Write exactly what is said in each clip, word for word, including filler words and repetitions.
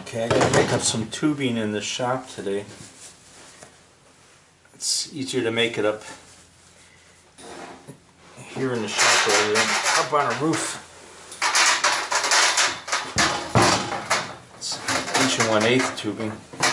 Okay, I gotta make up some tubing in the shop today. It's easier to make it up here in the shop rather than up on a roof. It's inch and one eighth tubing.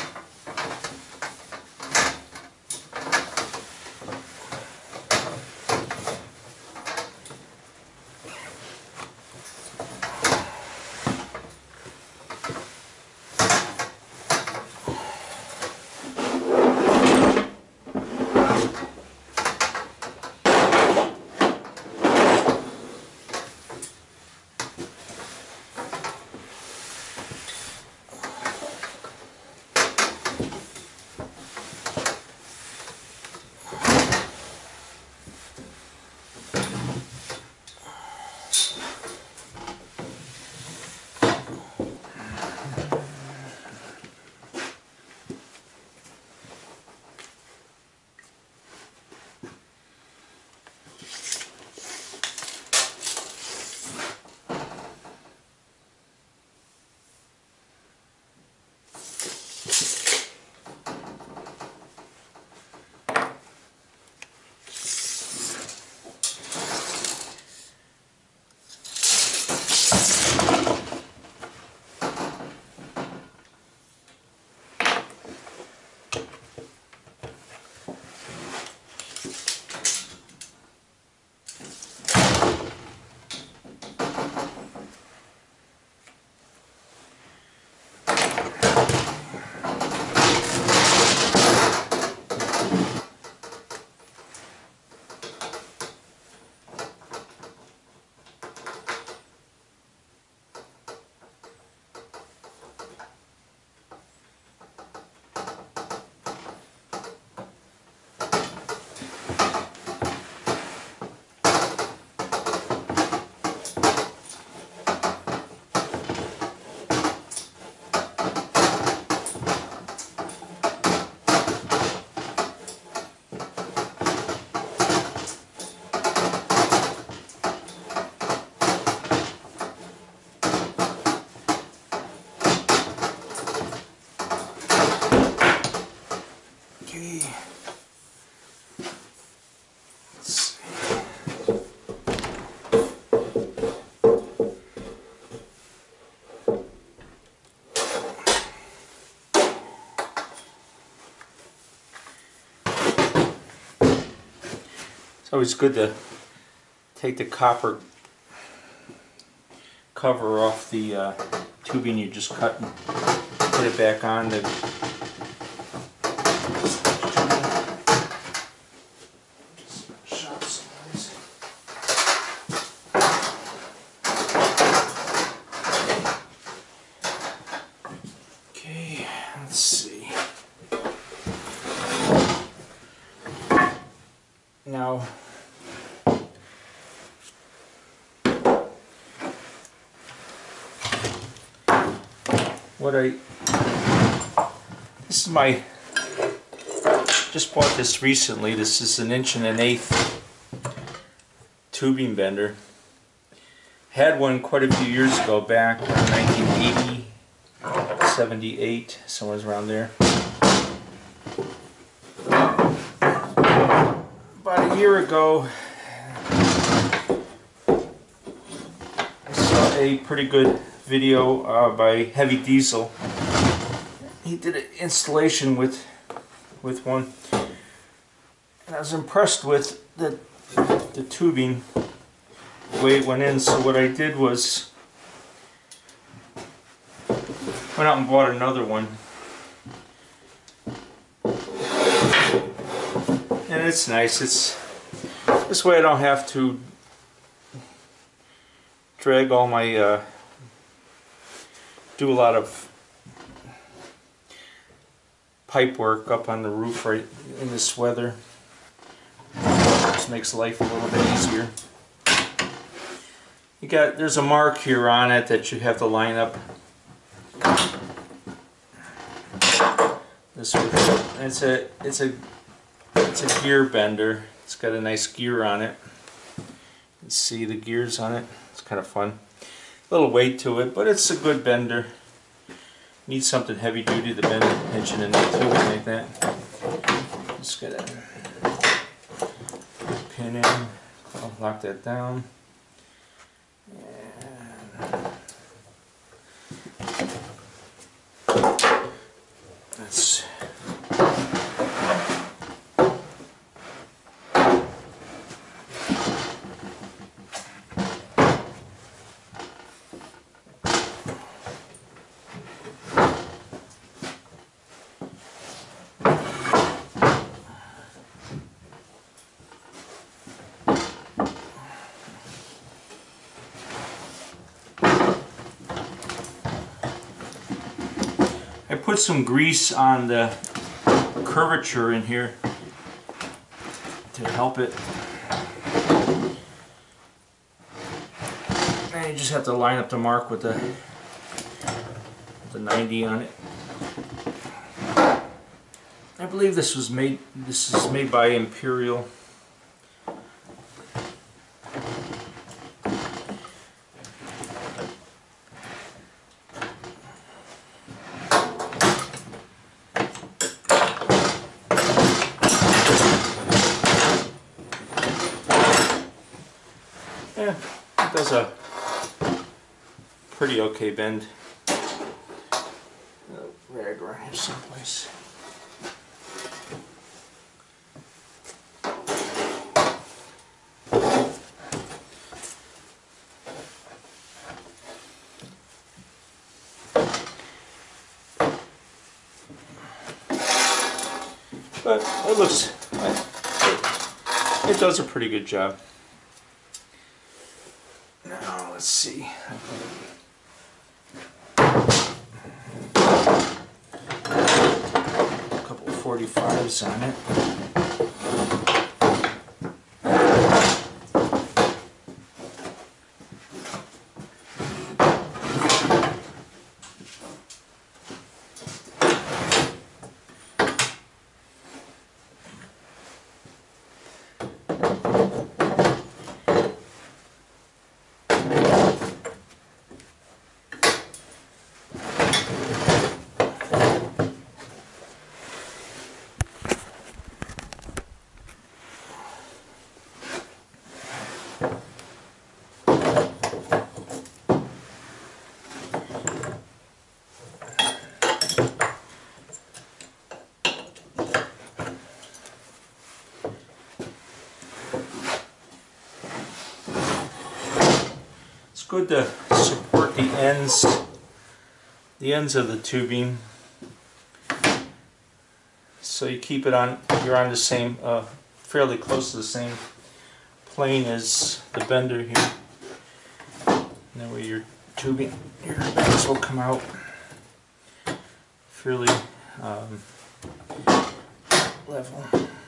It's always good to take the copper cover off the uh, tubing you just cut and put it back on. The okay, let's see. Now, what I, this is my, just bought this recently. This is an inch and an eighth tubing bender. Had one quite a few years ago, back in nineteen eighty, seventy-eight, somewhere around there. About a year ago, I saw a pretty good video uh, by Heavy Diesel. He did an installation with with one, and I was impressed with the the tubing, the way it went in. So what I did was went out and bought another one. And it's nice. It's this way I don't have to drag all my uh, do a lot of pipe work up on the roof right in this weather. Just makes life a little bit easier. You got there's a mark here on it that you have to line up. This it's a it's a It's a gear bender. It's got a nice gear on it. You can see the gears on it. It's kind of fun. A little weight to it, but it's a good bender. Need something heavy duty to bend the tension in the tubing like that. Just gotta pin in, I'll lock that down. And that's I put some grease on the curvature in here to help it. And you just have to line up the mark with the, with the ninety on it. I believe this was made. This is made by Imperial. Yeah, it does a pretty okay bend. A rag around here someplace. But it looks, it does a pretty good job. Now let's see. A couple of forty-fives on it. Good to support the ends, the ends of the tubing, so you keep it on. You're on the same, uh, fairly close to the same plane as the bender here. And that way your tubing, your bends will come out fairly um, level.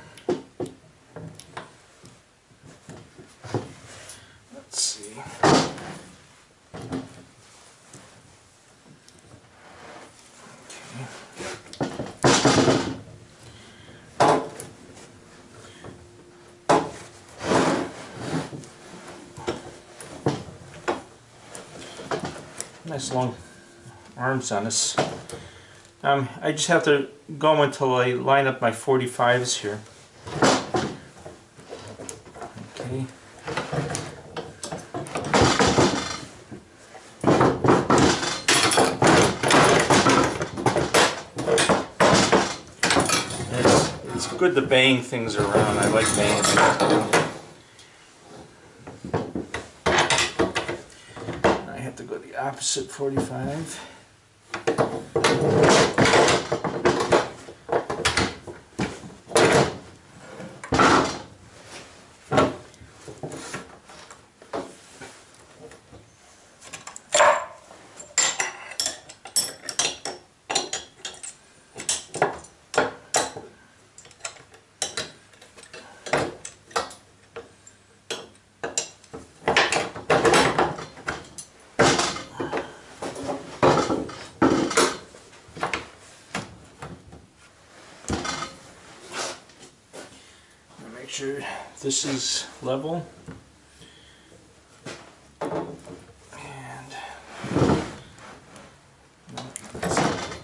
Let's see. Nice long arms on this. Um, I just have to go until I line up my forty-fives here. Okay. It's, it's good to bang things around. I like banging things around. To go the opposite forty-five. Make sure this is level, and no, that's not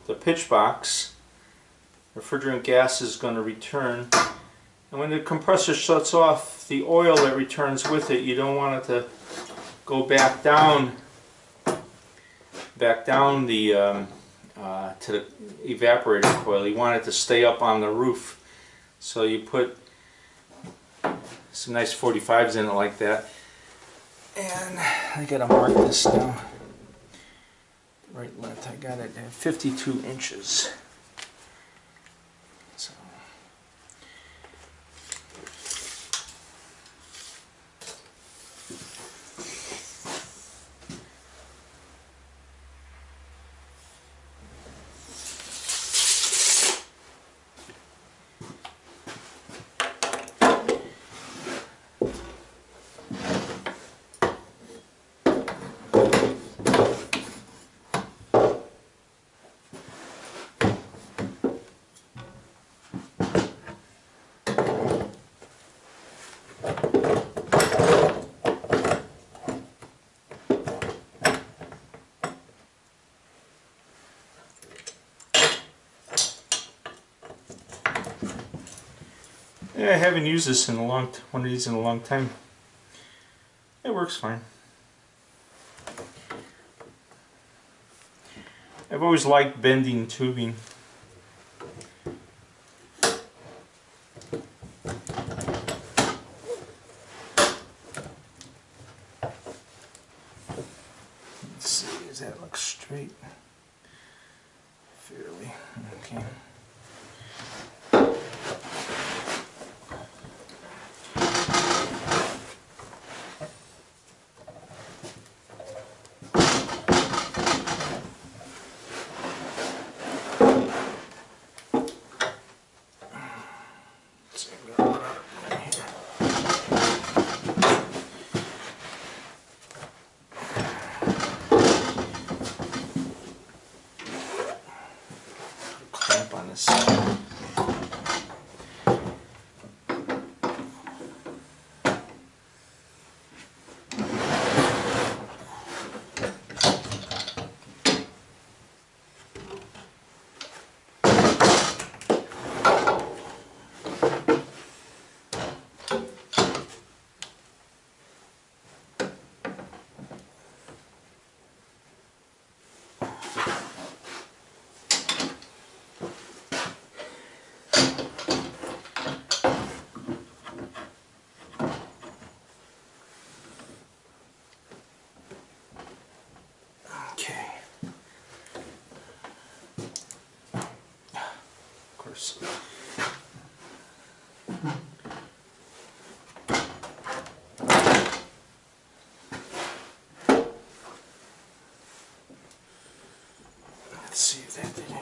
the pitch box, refrigerant gas is going to return. And when the compressor shuts off, the oil that returns with it, you don't want it to go back down, back down the um, uh, to the evaporator coil. You want it to stay up on the roof. So you put some nice forty-fives in it like that. And I gotta mark this now. Right length, I got it at fifty-two inches. So. Yeah, I haven't used this in a long t one of these in a long time. It works fine. I've always liked bending tubing. Let's see, does that look straight? Fairly. Okay. Clamp on this side. Let's see if that did it.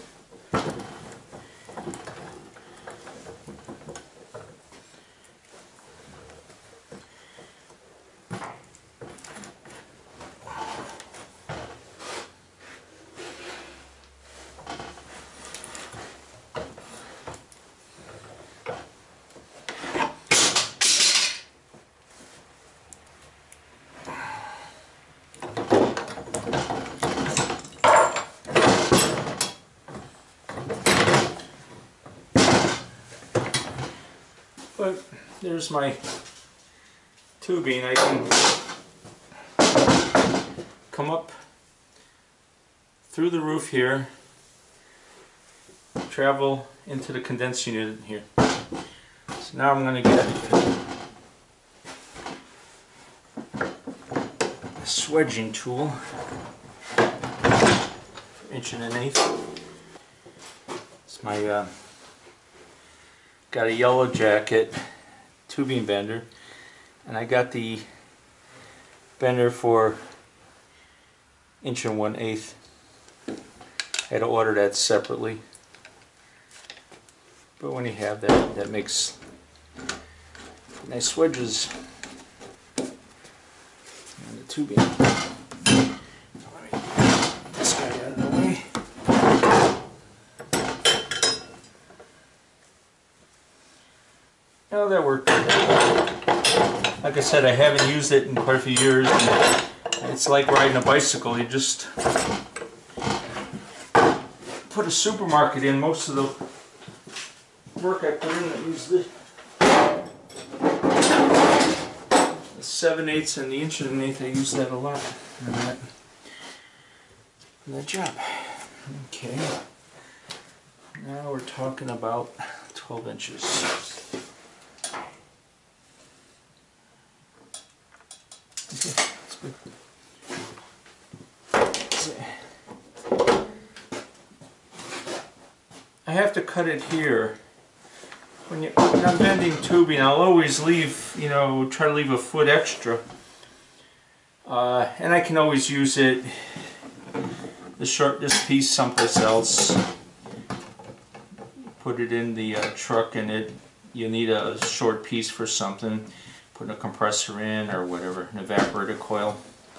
But there's my tubing. I can come up through the roof here, travel into the condensing unit here. So now I'm going to get a swedging tool for inch and an eighth. It's my uh, got a yellow jacket tubing bender, and I got the bender for inch and one eighth. I had to order that separately, but when you have that, that makes nice wedges on the tubing. So let me get this guy out of the way. Oh, that worked. Like I said, I haven't used it in quite a few years. And it's like riding a bicycle. You just put a supermarket in. Most of the work I put in, I use the, the seven eighths and the inch and an eighth. I use that a lot in that, in that job. Okay. Now we're talking about twelve inches. Okay, that's good. I have to cut it here. When, you, when I'm bending tubing, I'll always leave, you know, try to leave a foot extra. Uh, and I can always use it, the short, this piece someplace else. Put it in the uh, truck, and it you need a short piece for something. Put a compressor in or whatever, an evaporator coil.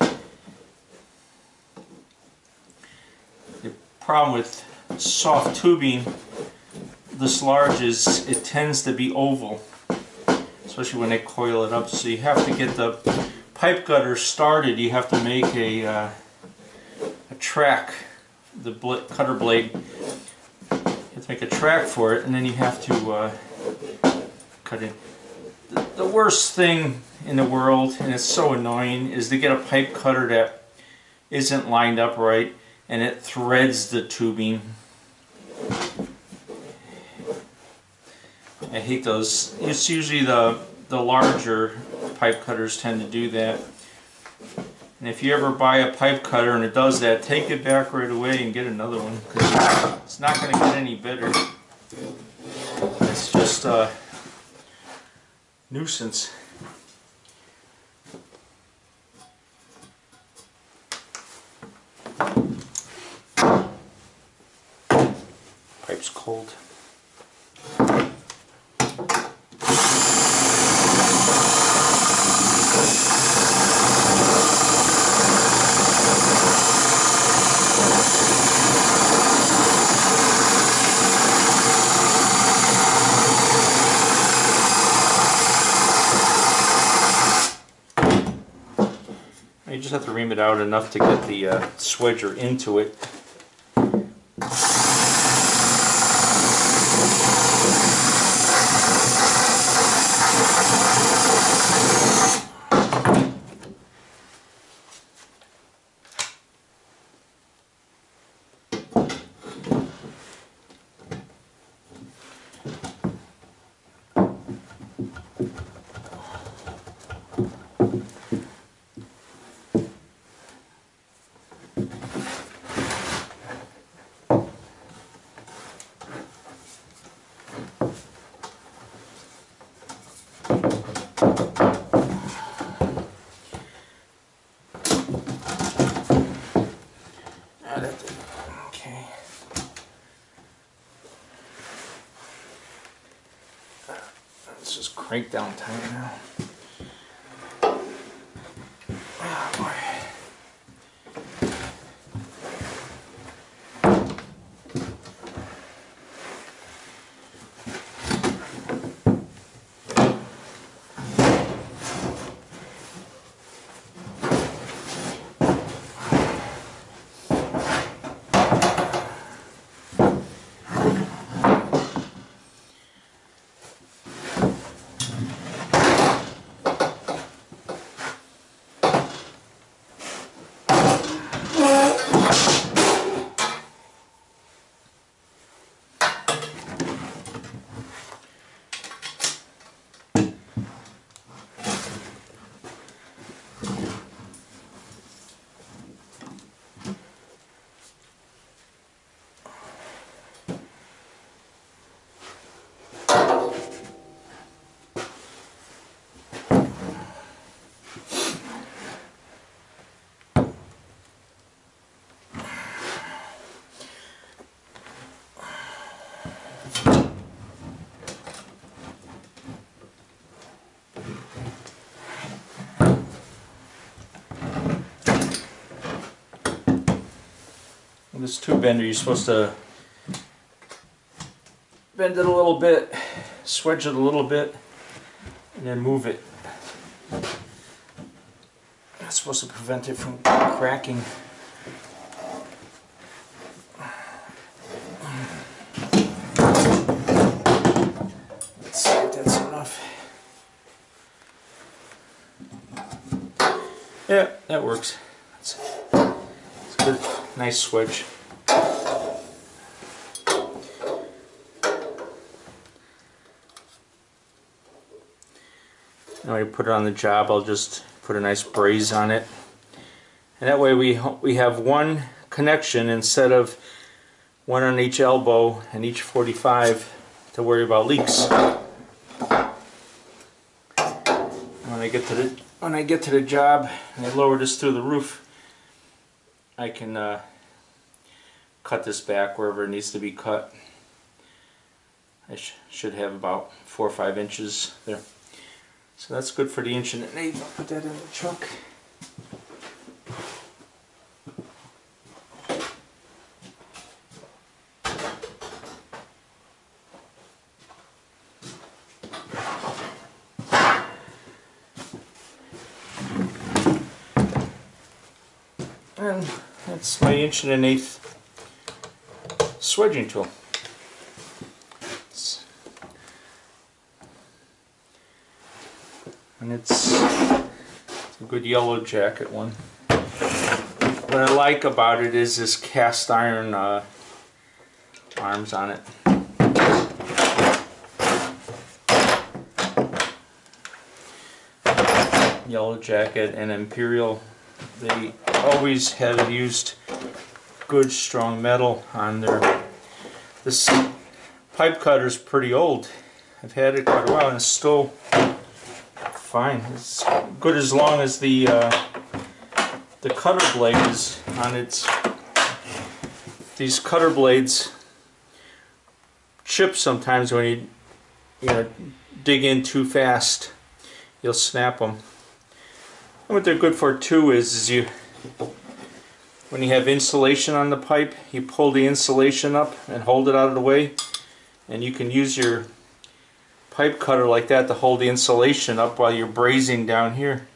The problem with soft tubing this large is it tends to be oval, especially when they coil it up. So you have to get the pipe gutter started. You have to make a uh, a track, the bl cutter blade. You have to make a track for it, and then you have to uh, cut it. The, the worst thing in the world, and it's so annoying, is to get a pipe cutter that isn't lined up right, and it threads the tubing. I hate those. It's usually the the larger pipe cutters tend to do that. And if you ever buy a pipe cutter and it does that, take it back right away and get another one, because it's not going to get any better. It's just a nuisance. Pipe's cold. You just have to ream it out enough to get the uh, swedger into it. Okay. Let's just crank down tight now. Oh boy. This tube bender, you're supposed to bend it a little bit, swedge it a little bit, and then move it. That's supposed to prevent it from cracking. Yeah, that works. It's, it's a good, nice switch. Now when I put it on the job, I'll just put a nice braze on it. And that way we, we have one connection instead of one on each elbow and each forty-five to worry about leaks. When I get to the when I get to the job and I lower this through the roof, I can uh, cut this back wherever it needs to be cut. I sh should have about four or five inches there. So that's good for the inch and an eighth. I'll put that in the truck. And that's my inch and an eighth swedging tool. It's, and it's, it's a good yellow jacket one. What I like about it is this cast iron uh, arms on it. Yellow jacket and Imperial. They always have used good strong metal on their. This pipe cutter is pretty old. I've had it quite a while and it's still fine. It's good as long as the uh, the cutter blade is on its. These cutter blades chip sometimes when you you know dig in too fast. You'll snap them. And what they're good for too is, is you, when you have insulation on the pipe, you pull the insulation up and hold it out of the way, and you can use your pipe cutter like that to hold the insulation up while you're brazing down here.